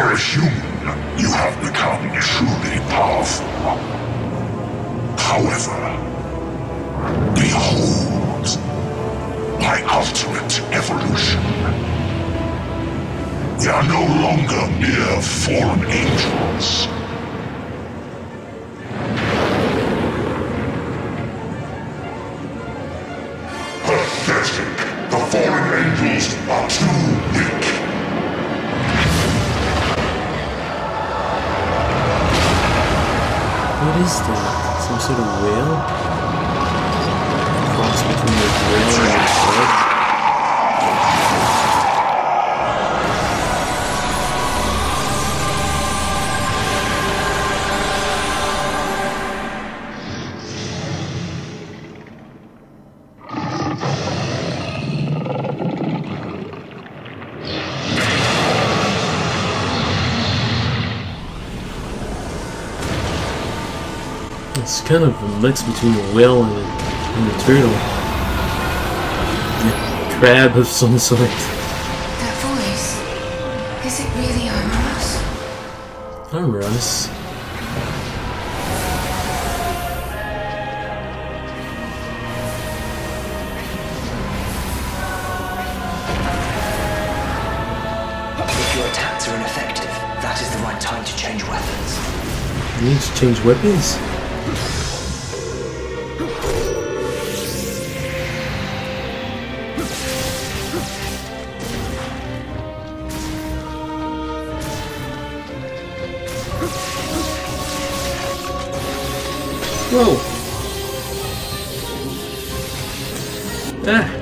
For a human, you have become truly powerful. However, behold my ultimate evolution. We are no longer mere fallen angels. Pathetic. The fallen angels are too weak. What is that? Some sort of whale? Cross between a whale and a shark? It's kind of a mix between a whale and a turtle. A crab of some sort. That voice, is it really Armaros? Armaros? If your attacks are ineffective, that is the right time to change weapons. You need to change weapons? Whoa! Ah!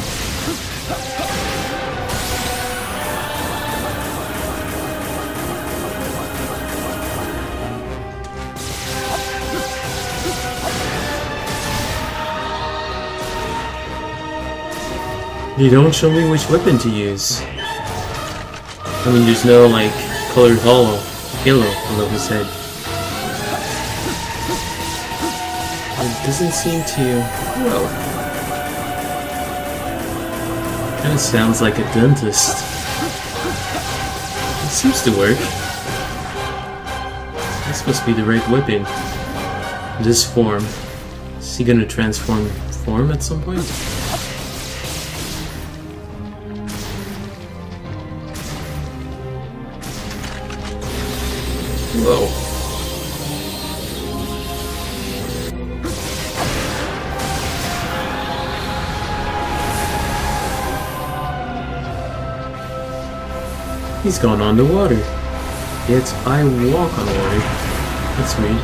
They don't show me which weapon to use. I mean, there's no, like, colored halo above his head. It doesn't seem to... Well... Kinda sounds like a dentist. It seems to work. This must be the right weapon. This form. Is he gonna transform form at some point? Whoa. He's gone on the water. Yet I walk on water. That's weird.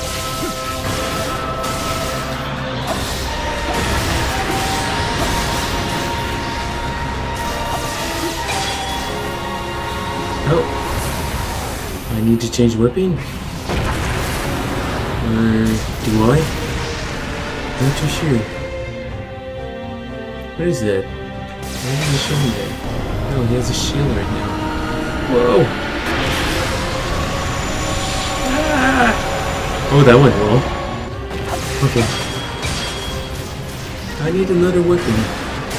Oh. I need to change weapon? Or do I? Not too sure. What is that? Why didn't he show me that? Oh, he has a shield right now. Whoa! Ah! Oh, that went well. Okay. I need another weapon.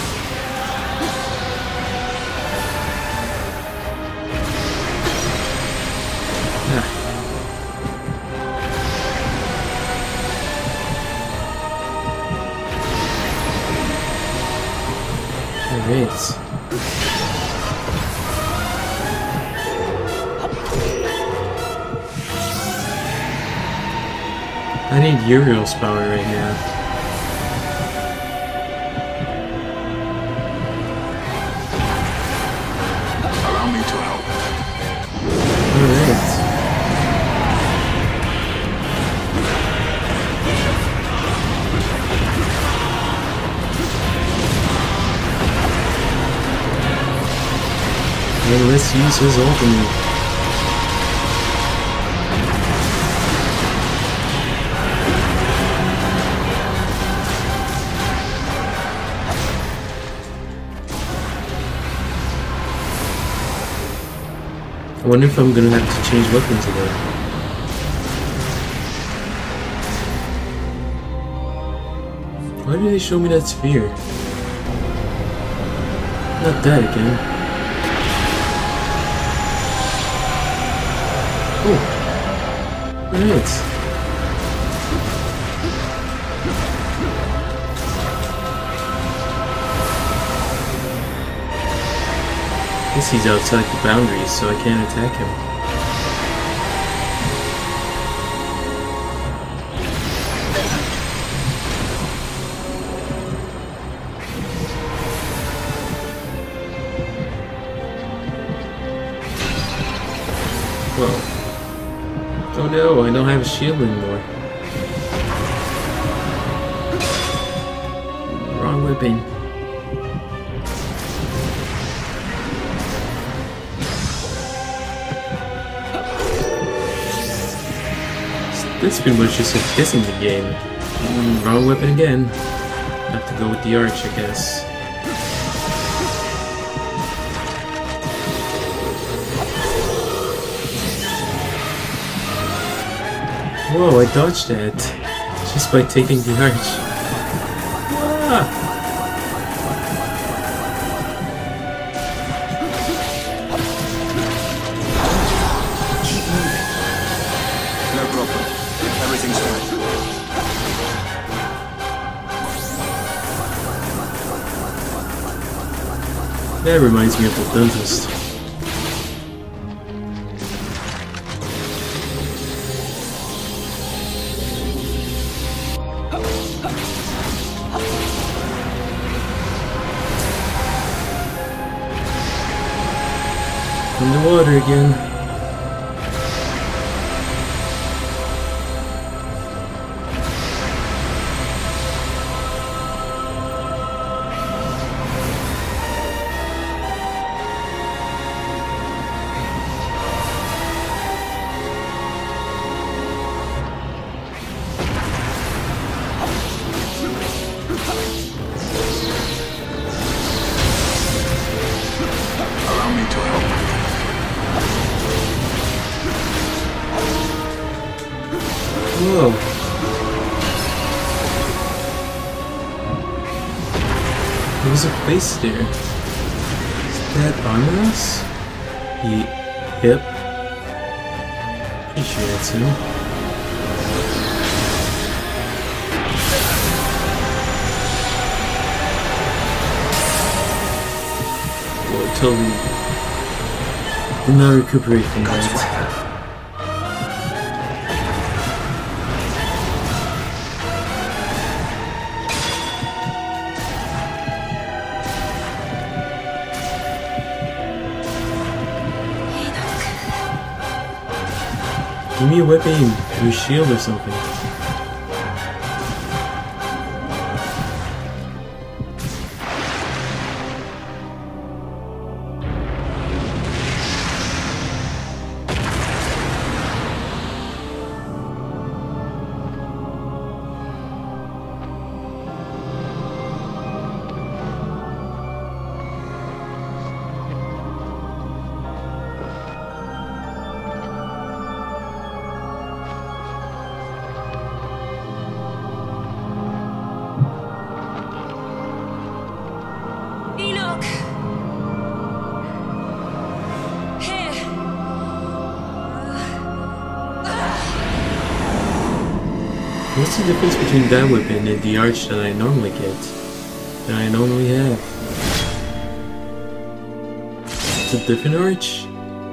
Alright. I need Uriel's power right now. Allow me to help. Alright. Well, let's use his ultimate. I wonder if I'm gonna have to change weapons again. Why do they show me that sphere? Not that again. Oh. Alright. I guess he's outside the boundaries, so I can't attack him. Whoa. Oh no, I don't have a shield anymore. Wrong weapon. This pretty much just like kissing the game. Wrong weapon again. Have to go with the arch, I guess. Whoa, I dodged that just by taking the arch. Ah. Keep moving. No problem. Everything's fine. That reminds me of the dentist. In the water again. Allow me to help. Whoa. There's a face there. Is that Armaros? Yep. Pretty sure that's him. Whoa, totally did not recuperate from that. Give me a weapon, your shield or something. Enoch! Here! What's the difference between that weapon and the arch that I normally get? That I normally have? It's a different arch?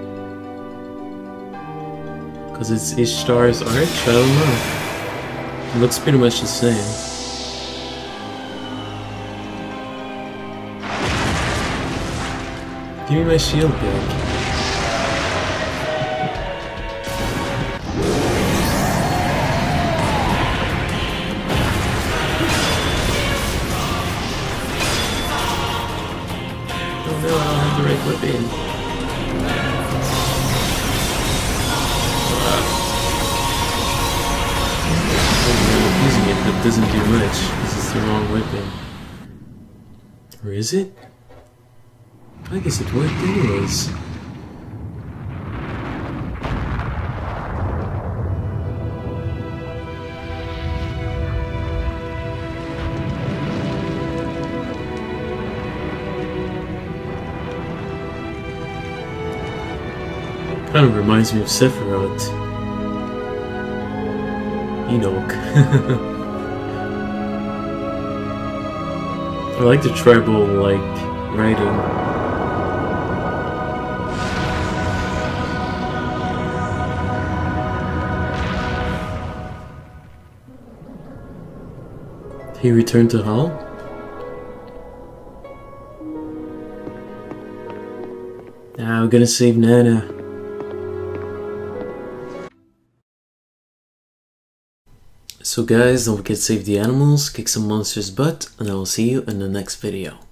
Because it's Ishtar's arch? I don't know. It looks pretty much the same. Give me my shield back. Oh no, I don't have the right weapon. I'm using it, but it doesn't do much because it's the wrong weapon. Or is it? I guess it worked anyways. Kind of reminds me of Sephiroth. Enoch. I like the tribal, like, writing. He returned to Hell? Now we're gonna save Nana. So guys, don't forget to save the animals, kick some monsters' butt, and I will see you in the next video.